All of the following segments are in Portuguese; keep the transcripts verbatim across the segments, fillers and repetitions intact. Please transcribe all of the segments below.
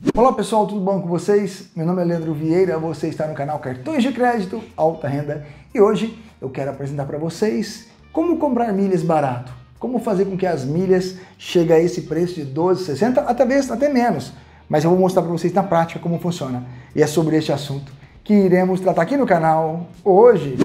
Olá pessoal, tudo bom com vocês? Meu nome é Leandro Vieira, você está no canal Cartões de Crédito Alta Renda e hoje eu quero apresentar para vocês como comprar milhas barato, como fazer com que as milhas cheguem a esse preço de doze reais e sessenta centavos, até, mesmo, até menos, mas eu vou mostrar para vocês na prática como funciona e é sobre este assunto que iremos tratar aqui no canal hoje.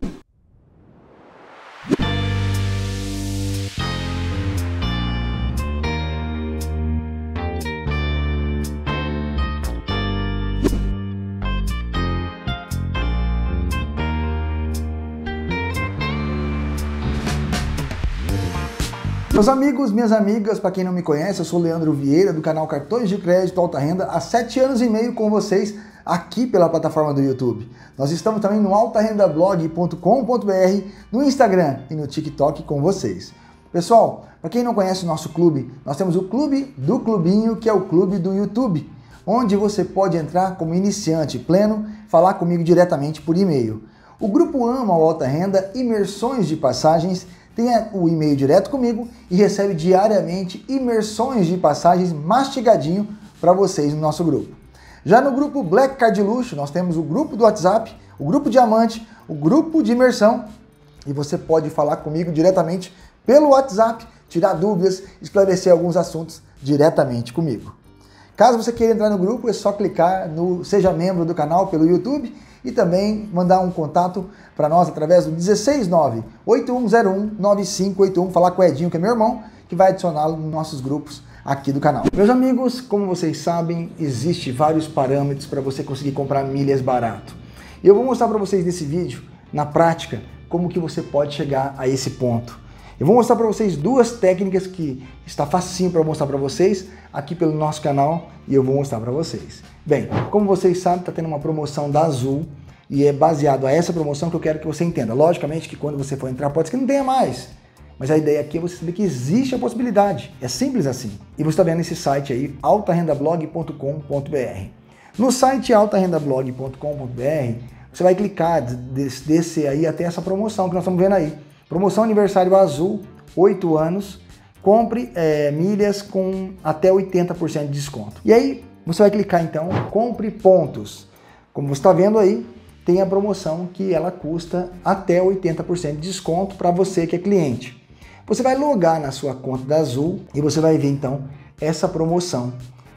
Meus amigos, minhas amigas, para quem não me conhece, eu sou o Leandro Vieira, do canal Cartões de Crédito Alta Renda, há sete anos e meio com vocês aqui pela plataforma do YouTube. Nós estamos também no alta renda blog ponto com ponto br, no Instagram e no TikTok com vocês. Pessoal, para quem não conhece o nosso clube, nós temos o Clube do Clubinho, que é o clube do YouTube, onde você pode entrar como iniciante pleno, falar comigo diretamente por e-mail. O grupo ama o Alta Renda, imersões de passagens, tem o e-mail direto comigo e recebe diariamente imersões de passagens mastigadinho para vocês no nosso grupo. Já no grupo Black Card Luxo, nós temos o grupo do WhatsApp, o grupo Diamante, o grupo de imersão e você pode falar comigo diretamente pelo WhatsApp, tirar dúvidas, esclarecer alguns assuntos diretamente comigo. Caso você queira entrar no grupo, é só clicar no Seja Membro do canal pelo YouTube e também mandar um contato para nós através do um seis nove, oito um zero um, nove cinco oito um, falar com o Edinho, que é meu irmão, que vai adicioná-lo nos nossos grupos aqui do canal. Meus amigos, como vocês sabem, existe vários parâmetros para você conseguir comprar milhas barato. E eu vou mostrar para vocês nesse vídeo, na prática, como que você pode chegar a esse ponto. Eu vou mostrar para vocês duas técnicas que está facinho para mostrar para vocês aqui pelo nosso canal e eu vou mostrar para vocês. Bem, como vocês sabem, está tendo uma promoção da Azul e é baseado a essa promoção que eu quero que você entenda. Logicamente que quando você for entrar pode ser que não tenha mais, mas a ideia aqui é você saber que existe a possibilidade. É simples assim. E você está vendo esse site aí, alta renda blog ponto com ponto br. No site alta renda blog ponto com ponto br, você vai clicar, descer aí até essa promoção que nós estamos vendo aí. Promoção aniversário Azul, oito anos, compre é, milhas com até oitenta por cento de desconto. E aí você vai clicar então, compre pontos. Como você está vendo aí, tem a promoção que ela custa até oitenta por cento de desconto para você que é cliente. Você vai logar na sua conta da Azul e você vai ver então essa promoção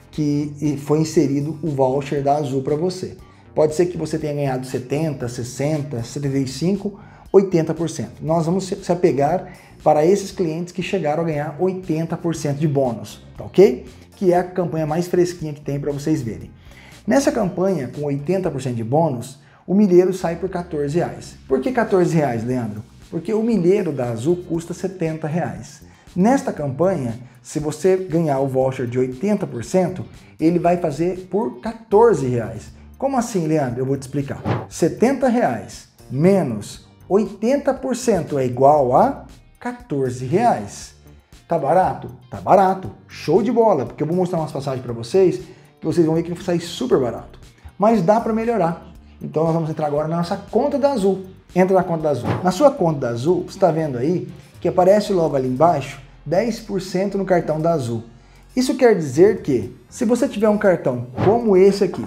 que foi inserido o voucher da Azul para você. Pode ser que você tenha ganhado setenta, sessenta, setenta e cinco, oitenta por cento. Nós vamos se apegar para esses clientes que chegaram a ganhar oitenta por cento de bônus, tá ok? Que é a campanha mais fresquinha que tem para vocês verem. Nessa campanha, com oitenta por cento de bônus, o milheiro sai por quatorze reais. Por que quatorze reais, Leandro? Porque o milheiro da Azul custa setenta reais. Nesta campanha, se você ganhar o voucher de oitenta por cento, ele vai fazer por quatorze reais. Como assim, Leandro? Eu vou te explicar. setenta reais menos oitenta por cento é igual a quatorze reais. Tá barato? Tá barato. Show de bola, porque eu vou mostrar umas passagens para vocês que vocês vão ver que vai sair super barato. Mas dá para melhorar. Então nós vamos entrar agora na nossa conta da Azul. Entra na conta da Azul. Na sua conta da Azul, você está vendo aí que aparece logo ali embaixo dez por cento no cartão da Azul. Isso quer dizer que se você tiver um cartão como esse aqui,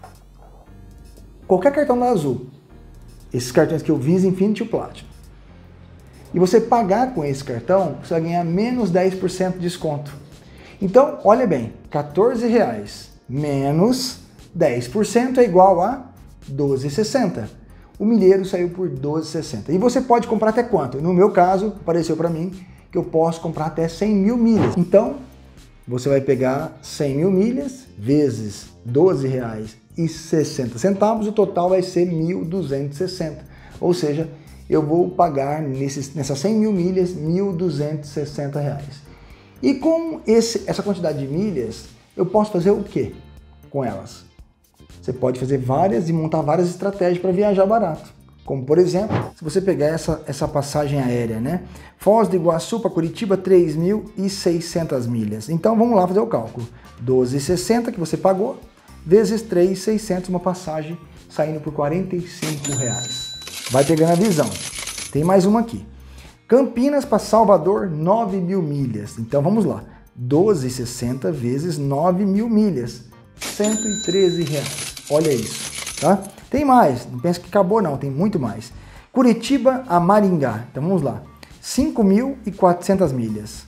qualquer cartão da Azul, esses cartões que eu Visa, Infinity e Platinum, e você pagar com esse cartão, você vai ganhar menos dez por cento de desconto. Então, olha bem, quatorze reais menos dez por cento é igual a doze reais e sessenta centavos. O milheiro saiu por doze reais e sessenta centavos. E você pode comprar até quanto? No meu caso, apareceu para mim que eu posso comprar até cem mil milhas. Então, você vai pegar cem mil milhas vezes doze reais e sessenta centavos, o total vai ser mil duzentos e sessenta. Ou seja, eu vou pagar nesses, nessas cem mil milhas mil duzentos e sessenta reais. E com esse, essa quantidade de milhas, eu posso fazer o que com elas? Você pode fazer várias e montar várias estratégias para viajar barato. Como, por exemplo, se você pegar essa, essa passagem aérea, né? Foz do Iguaçu para Curitiba, três mil e seiscentas milhas. Então, vamos lá fazer o cálculo. doze reais e sessenta que você pagou, vezes três mil e seiscentos, uma passagem saindo por quarenta e cinco reais. Vai pegando a visão. Tem mais uma aqui. Campinas para Salvador, nove mil milhas. Então, vamos lá. doze reais e sessenta vezes nove mil milhas. cento e treze reais. Olha isso, tá? Tem mais, não pensa que acabou não, tem muito mais. Curitiba a Maringá, então vamos lá. cinco mil e quatrocentas milhas.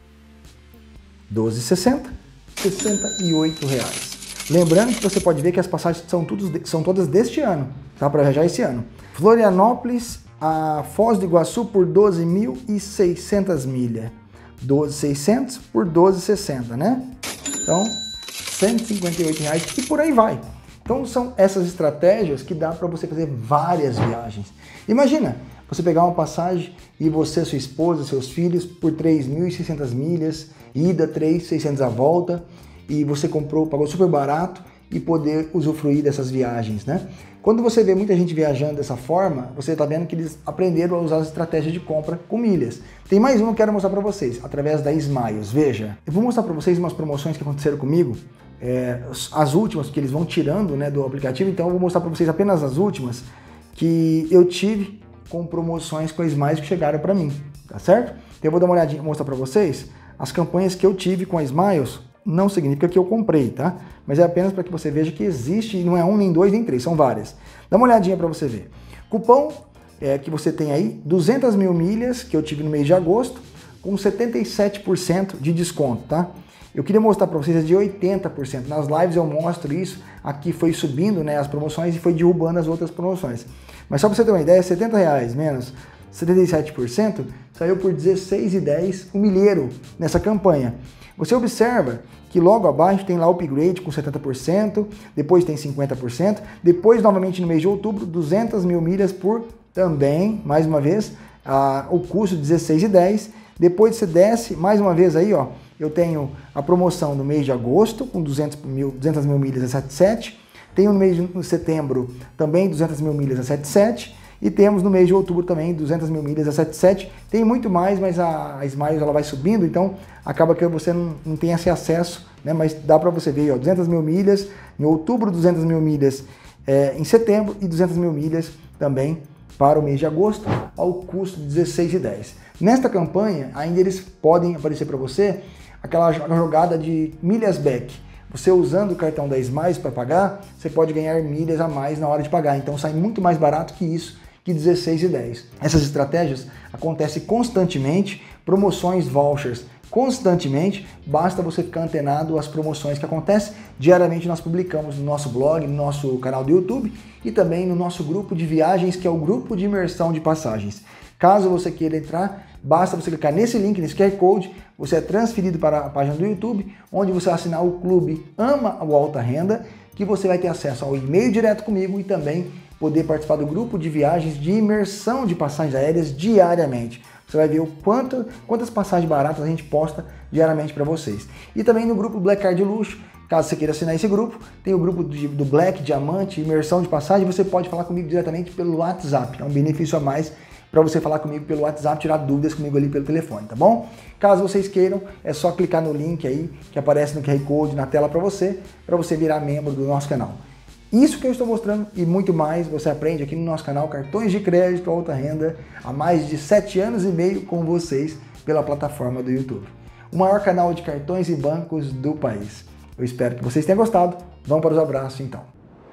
doze reais e sessenta centavos, sessenta e oito reais. Lembrando que você pode ver que as passagens são, todos, são todas deste ano, tá? Para viajar esse ano. Florianópolis a Foz do Iguaçu por doze mil e seiscentas milhas. doze mil e seiscentos por doze reais e sessenta, né? Então, cento e cinquenta e oito reais e por aí vai. Então são essas estratégias que dá para você fazer várias viagens. Imagina, você pegar uma passagem e você, sua esposa, seus filhos por três mil e seiscentas milhas, ida três mil e seiscentas a volta, e você comprou, pagou super barato e poder usufruir dessas viagens, né? Quando você vê muita gente viajando dessa forma, você está vendo que eles aprenderam a usar as estratégias de compra com milhas. Tem mais uma que eu quero mostrar para vocês, através da Smiles. Veja, eu vou mostrar para vocês umas promoções que aconteceram comigo, é, as últimas que eles vão tirando, né, do aplicativo, então eu vou mostrar para vocês apenas as últimas que eu tive com promoções com a Smiles que chegaram para mim, tá certo? Então eu vou dar uma olhadinha, mostrar para vocês as campanhas que eu tive com a Smiles. Não significa que eu comprei, tá? Mas é apenas para que você veja que existe, e não é um, nem dois, nem três, são várias. Dá uma olhadinha para você ver. Cupom é, que você tem aí, duzentas mil milhas, que eu tive no mês de agosto, com setenta e sete por cento de desconto, tá? Eu queria mostrar para vocês de oitenta por cento. Nas lives eu mostro isso, aqui foi subindo, né, as promoções e foi derrubando as outras promoções. Mas só para você ter uma ideia, setenta reais menos setenta e sete por cento, saiu por dezesseis reais e dez centavos o milheiro nessa campanha. Você observa que logo abaixo tem lá o upgrade com setenta por cento, depois tem cinquenta por cento, depois novamente no mês de outubro, duzentas mil milhas por também, mais uma vez, a, o custo dezesseis reais e dez centavos, depois você desce, mais uma vez aí, ó, eu tenho a promoção no mês de agosto com duzentas mil milhas a setenta e sete, tenho no mês de setembro também duzentas mil milhas a setenta e sete, e temos no mês de outubro também duzentas mil milhas a setenta e sete. Tem muito mais, mas a, a Smiles ela vai subindo, então acaba que você não, não tem esse acesso, né? Mas dá para você ver, ó, duzentas mil milhas em outubro, duzentas mil milhas é, em setembro e duzentas mil milhas também para o mês de agosto, ao custo de dezesseis reais e dez centavos. Nesta campanha, ainda eles podem aparecer para você aquela jogada de milhas back. Você usando o cartão da Smiles para pagar, você pode ganhar milhas a mais na hora de pagar. Então sai muito mais barato que isso, que dezesseis reais e dez centavos. Essas estratégias acontecem constantemente, promoções, vouchers, constantemente, basta você ficar antenado às promoções que acontecem. Diariamente nós publicamos no nosso blog, no nosso canal do YouTube e também no nosso grupo de viagens, que é o grupo de imersão de passagens. Caso você queira entrar, basta você clicar nesse link, nesse Q R Code, você é transferido para a página do YouTube, onde você assinar o clube Ama o Alta Renda, que você vai ter acesso ao e-mail direto comigo e também poder participar do grupo de viagens de imersão de passagens aéreas diariamente. Você vai ver o quanto, quantas passagens baratas a gente posta diariamente para vocês. E também no grupo Black Card Luxo, caso você queira assinar esse grupo, tem o grupo do Black, Diamante, imersão de passagem, você pode falar comigo diretamente pelo WhatsApp. É um benefício a mais para você falar comigo pelo WhatsApp, tirar dúvidas comigo ali pelo telefone, tá bom? Caso vocês queiram, é só clicar no link aí que aparece no Q R Code na tela para você, para você virar membro do nosso canal. Isso que eu estou mostrando e muito mais você aprende aqui no nosso canal Cartões de Crédito Alta Renda, há mais de sete anos e meio com vocês pela plataforma do YouTube. O maior canal de cartões e bancos do país. Eu espero que vocês tenham gostado. Vamos para os abraços então.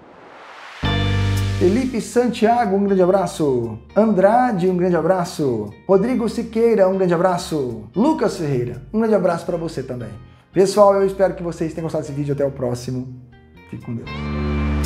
Felipe Santiago, um grande abraço. Andrade, um grande abraço. Rodrigo Siqueira, um grande abraço. Lucas Ferreira, um grande abraço para você também. Pessoal, eu espero que vocês tenham gostado desse vídeo. Até o próximo. Fique com Deus.